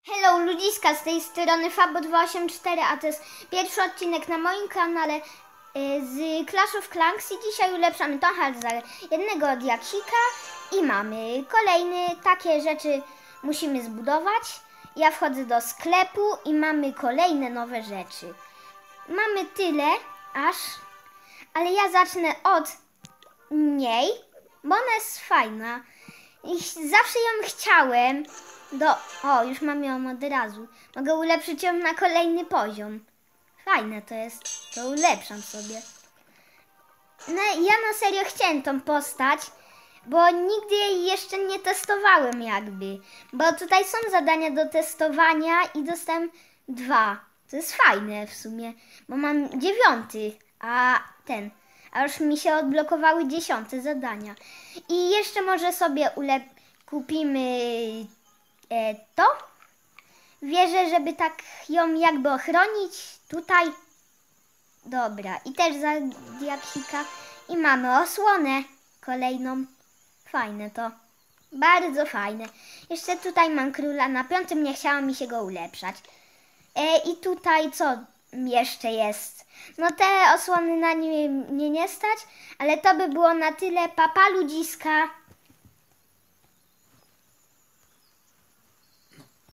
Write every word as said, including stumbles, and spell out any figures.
Hello ludziska, z tej strony Fabo dwa osiem cztery, a to jest pierwszy odcinek na moim kanale z Clash of Clans i dzisiaj ulepszamy tą halę jednego od Jaksika i mamy kolejny, takie rzeczy musimy zbudować. Ja wchodzę do sklepu i mamy kolejne nowe rzeczy. Mamy tyle aż, ale ja zacznę od niej, bo ona jest fajna i zawsze ją chciałem. Do... O, już mam ją od razu. Mogę ulepszyć ją na kolejny poziom. Fajne to jest. To ulepszam sobie. No, ja na serio chciałem tą postać, bo nigdy jej jeszcze nie testowałem jakby. Bo tutaj są zadania do testowania i dostałem dwa. To jest fajne w sumie, bo mam dziewiąty, a ten... A już mi się odblokowały dziesiąte zadania. I jeszcze może sobie ulep... kupimy... E, to wierzę, żeby tak ją jakby ochronić tutaj. Dobra, i też za Jaksika. I mamy osłonę kolejną. Fajne to. Bardzo fajne. Jeszcze tutaj mam króla na piątym, nie chciało mi się go ulepszać. E, I tutaj co jeszcze jest? No te osłony na nie, mnie nie stać, ale to by było na tyle. Papa ludziska.